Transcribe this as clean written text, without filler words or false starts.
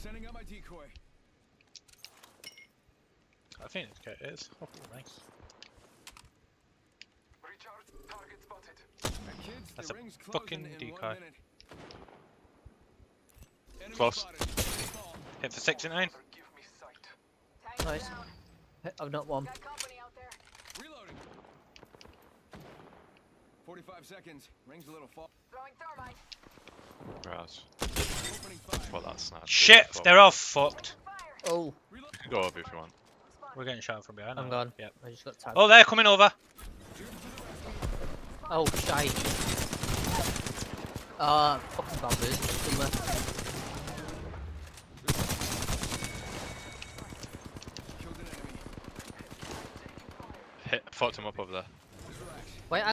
Sending out my decoy. I think it is. Oh, nice. Recharge target spotted. Kids, That's the a ring's fucking closing in decoy. 1 minute. Enemy Close. spotted. Ball. Hit for 69. Give me sight. Nice. I've not one. Got company out there. Reloading. 45 seconds. Rings a little fall. Throwing thermite. Raz. Opening fire. Well, that's not. Shit, they're all fucked. Fire. Oh, Reload. You can go over if you want. We're getting shot from behind. I'm now. gone. Yep. I just got tagged. Oh, they're coming over. Oh, shite. Fucking bamboos. Somewhere. Killed an enemy. Fucked him up over there.